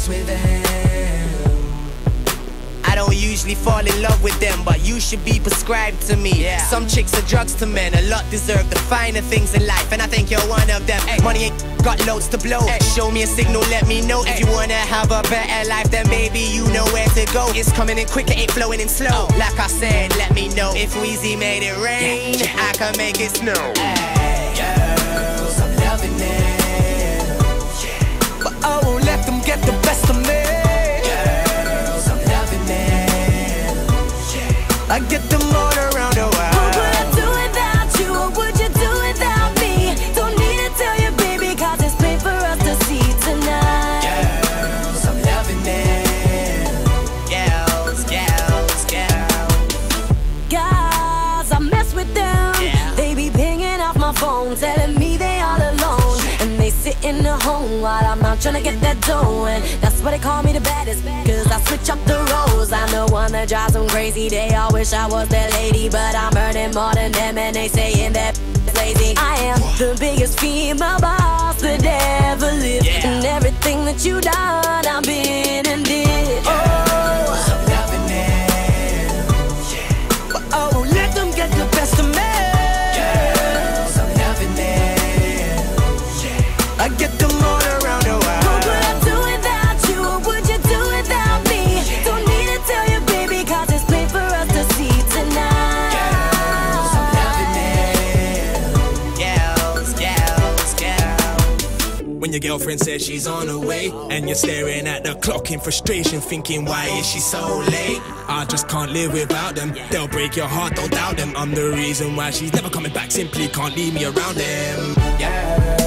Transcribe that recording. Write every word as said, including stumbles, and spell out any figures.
mess with them. I don't usually fall in love with them, but you should be prescribed to me. Yeah. Some chicks are drugs to men, a lot deserve the finer things in life, and I think you're one of them. Ay. Money ain't got loads to blow. Ay. Show me a signal, let me know. Ay. If you wanna have a better life, then baby you know where to go. It's coming in quick, it ain't flowing in slow. Oh. Like I said, let me know. If Weezy made it rain, yeah. I can make it snow. Ay. Girls, I'm loving it, yeah. But I won't let them get the best of me. I get them all around the world. What would I do without you? What would you do without me? Don't need to tell you, baby, cause it's plain for us to see tonight. Girls, I'm loving it. Girls, girls, girls. Guys, I mess with them. Yeah. They be pinging off my phone, telling me they all alone. And they sit in the home while I'm out trying to get that dough. And that's why they call me the baddest, cause I switch up the roles. I'm the one that drives them crazy. They all wish I was their lady, but I'm earning more than them, and they saying that lazy. I am the biggest female boss that ever lived. Yeah. And everything that you done, I've been and did. Oh, I'm loving it, yeah. But I won't let them get the best of me. Girls, I'm loving it, yeah. I get them all around the world. What would I do without you? What would you do without me? Yeah. Don't need to tell you, baby, cause it's plain for us to see tonight. Girls, I'm loving it. Girls, girls, girls. When your girlfriend says she's on her way, and you're staring at the clock in frustration, thinking, why is she so late? I just can't live without them. They'll break your heart, don't doubt them. I'm the reason why she's never coming back, simply can't leave me around them. Yeah.